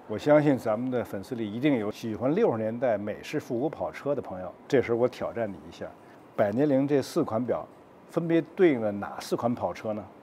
我相信咱们的粉丝里一定有喜欢60年代美式复古跑车的朋友。这时候我挑战你一下，百年灵这4款表分别对应了哪4款跑车呢？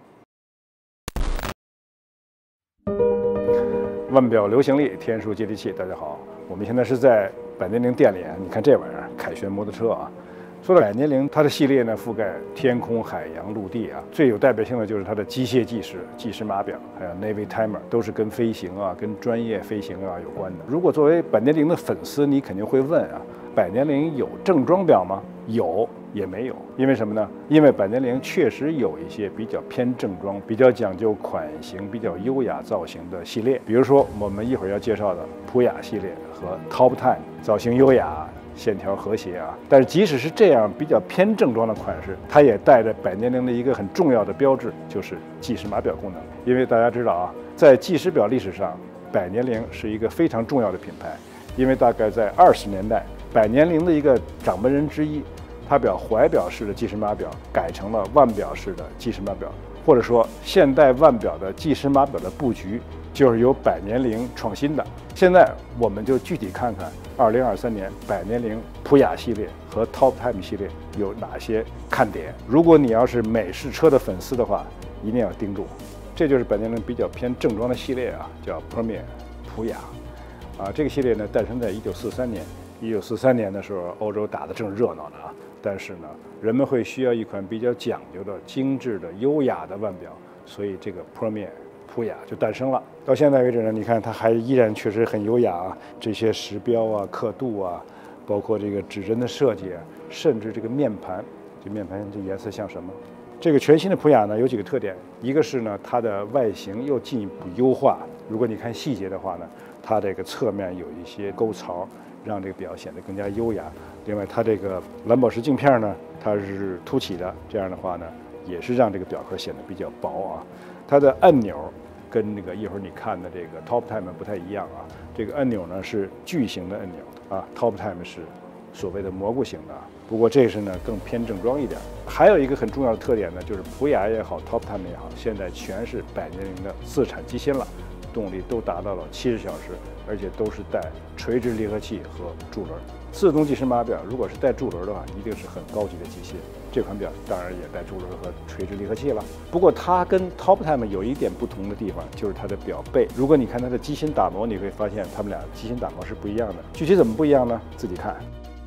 腕表流行力，天数接地气。大家好，我们现在是在百年灵店里。你看这玩意儿，凯旋摩托车啊。说到百年灵，它的系列呢覆盖天空、海洋、陆地啊。最有代表性的就是它的机械计时码表，还有 Navy Timer， 都是跟飞行啊、跟专业飞行啊有关的。如果作为百年灵的粉丝，你肯定会问啊，百年灵有正装表吗？有。也没有，因为什么呢？因为百年灵确实有一些比较偏正装、比较讲究款型、比较优雅造型的系列，比如说我们一会儿要介绍的普雅系列和 Top Time， 造型优雅、线条和谐啊。但是即使是这样比较偏正装的款式，它也带着百年灵的一个很重要的标志，就是计时码表功能。因为大家知道啊，在计时表历史上，百年灵是一个非常重要的品牌，因为大概在20年代，百年灵的一个掌门人之一。它把怀表式的计时码表改成了腕表式的计时码表，或者说现代腕表的计时码表的布局就是由百年灵创新的。现在我们就具体看看2023年百年灵普雅系列和 Top Time 系列有哪些看点。如果你要是美式车的粉丝的话，一定要盯住。这就是百年灵比较偏正装的系列啊，叫 Premier 普雅啊。这个系列呢诞生在1943年。1943年的时候，欧洲打得正热闹呢啊。但是呢，人们会需要一款比较讲究的、精致的、优雅的腕表，所以这个 Premier 普雅就诞生了。到现在为止呢，你看它还依然确实很优雅啊，这些时标啊、刻度啊，包括这个指针的设计啊，甚至这个面盘，这面盘这颜色像什么？这个全新的普雅呢有几个特点，一个是呢它的外形又进一步优化，如果你看细节的话呢，它这个侧面有一些沟槽，让这个表显得更加优雅。另外，它这个蓝宝石镜片呢，它是凸起的，这样的话呢，也是让这个表壳显得比较薄啊。它的按钮跟那个一会儿你看的这个 Top Time 不太一样啊。这个按钮呢是矩形的按钮啊 ，Top Time 是所谓的蘑菇型的。不过这是呢更偏正装一点。还有一个很重要的特点呢，就是普雅也好 ，Top Time 也好，现在全是百年灵的自产机芯了。动力都达到了70小时，而且都是带垂直离合器和柱轮。自动计时码表如果是带柱轮的话，一定是很高级的机芯。这款表当然也带柱轮和垂直离合器了。不过它跟 Top Time 有一点不同的地方，就是它的表背。如果你看它的机芯打磨，你会发现它们俩机芯打磨是不一样的。具体怎么不一样呢？自己看。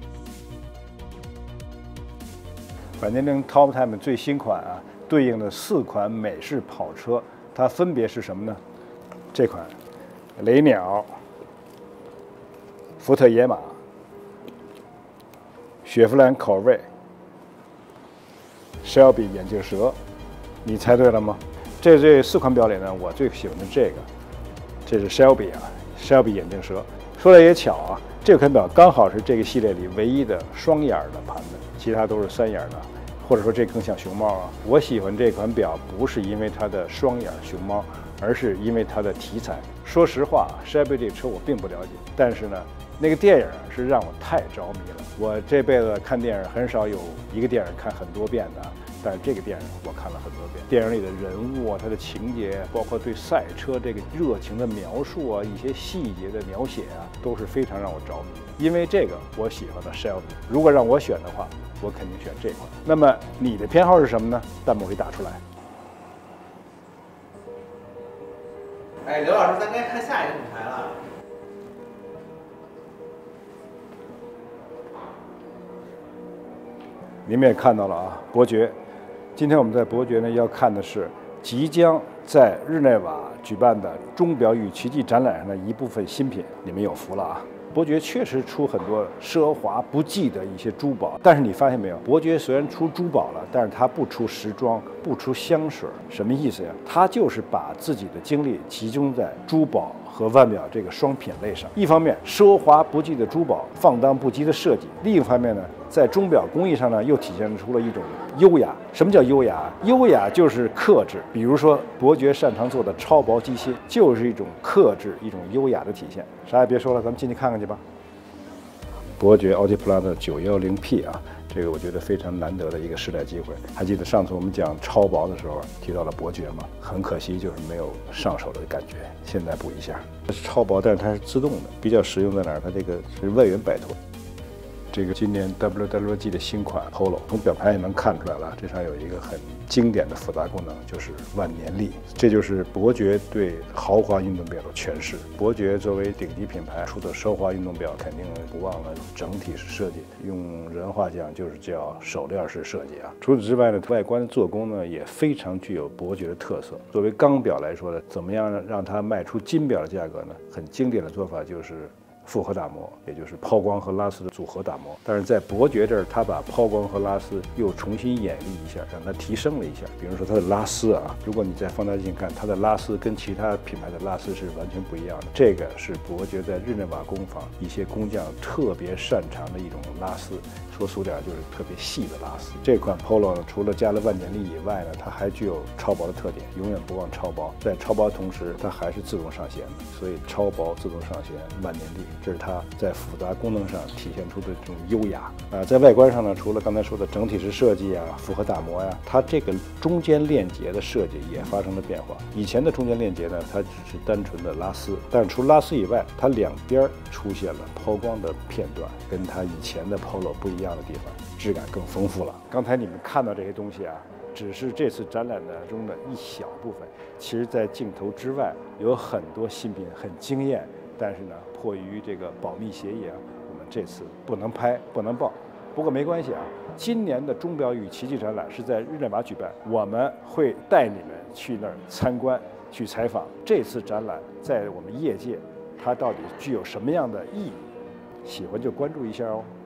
百年灵 Top Time 最新款啊，对应的4款美式跑车，它分别是什么呢？这款雷鸟、福特野马、雪佛兰考锐、Shelby 眼镜蛇，你猜对了吗？这4款表里呢，我最喜欢的这是 Shelby 啊 ，Shelby 眼镜蛇。说来也巧啊，这款表刚好是这个系列里唯一的双眼的盘子，其他都是3眼的。或者说这更像熊猫啊！我喜欢这款表不是因为它的双眼熊猫，而是因为它的题材。说实话，Shelby 这个车我并不了解，但是呢，那个电影是让我太着迷了。我这辈子看电影很少有一个电影看很多遍的，但是这个电影我看了很多遍。电影里的人物啊，它的情节，包括对赛车这个热情的描述啊，一些细节的描写啊，都是非常让我着迷。因为这个我喜欢的 Shelby， 如果让我选的话，我肯定选这款。那么你的偏好是什么呢？弹幕里打出来。 哎，刘老师，咱该看下一个品牌了。 你们也看到了啊，伯爵。今天我们在伯爵呢要看的是即将在日内瓦举办的钟表与奇迹展览上的一部分新品。你们有福了啊！伯爵确实出很多奢华不济的一些珠宝，但是你发现没有，伯爵虽然出珠宝了，但是他不出时装，不出香水，什么意思呀？他就是把自己的精力集中在珠宝和腕表这个双品类上。一方面，奢华不济的珠宝，放荡不羁的设计；另一方面呢，在钟表工艺上呢，又体现出了一种优雅。什么叫优雅？优雅就是克制。比如说，伯爵擅长做的超薄机芯，就是一种克制、一种优雅的体现。啥也别说了，咱们进去看看去吧。 伯爵奥迪普拉的 910P 啊，这个我觉得非常难得的一个试戴机会。还记得上次我们讲超薄的时候提到了伯爵吗？很可惜就是没有上手的感觉，现在补一下。它是超薄，但是它是自动的，比较实用在哪儿？它这个是万元摆脱。这个今年 WWG 的新款 Polo， 从表盘也能看出来了，这上有一个很经典的复杂功能，就是万年历。这就是伯爵对豪华运动表的诠释。伯爵作为顶级品牌出的奢华运动表，肯定不忘了整体式设计，用人话讲就是叫手链式设计啊。除此之外呢，外观做工呢也非常具有伯爵的特色。作为钢表来说呢，怎么样让它卖出金表的价格呢？很经典的做法就是复合打磨，也就是抛光和拉丝的组合打磨。但是在伯爵这儿，它把抛光和拉丝又重新演绎一下，让它提升了一下。比如说它的拉丝啊，如果你在放大镜看，它的拉丝跟其他品牌的拉丝是完全不一样的。这个是伯爵在日内瓦工坊一些工匠特别擅长的一种拉丝，说俗点就是特别细的拉丝。这款 Polo 呢，除了加了万年历以外呢，它还具有超薄的特点，永远不忘超薄。在超薄同时，它还是自动上弦的，所以超薄、自动上弦、万年历。这是它在复杂功能上体现出的这种优雅在外观上呢，除了刚才说的整体式设计啊、复合打磨呀，它这个中间链结的设计也发生了变化。以前的中间链结呢，它只是单纯的拉丝，但是除拉丝以外，它两边出现了抛光的片段，跟它以前的 Polo 不一样的地方，质感更丰富了。刚才你们看到这些东西啊，只是这次展览中的一小部分，其实在镜头之外有很多新品很惊艳。但是呢，迫于这个保密协议啊，我们这次不能拍，不能报。不过没关系啊，今年的钟表与奇迹展览是在日内瓦举办，我们会带你们去那儿参观、去采访。这次展览在我们业界，它到底具有什么样的意义？喜欢就关注一下哦。